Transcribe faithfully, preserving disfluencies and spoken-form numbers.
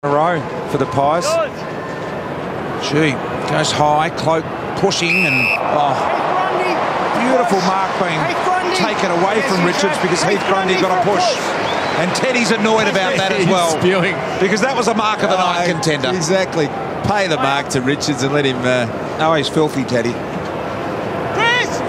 A row for the Pies. Gee, goes high, Cloak pushing, and oh, beautiful mark being taken away from Richards because Heath Grundy got a push. And Teddy's annoyed about that as well. Spewing. Because that was a mark of the night uh, contender. Exactly. Pay the mark to Richards and let him... Uh... Oh, he's filthy, Teddy.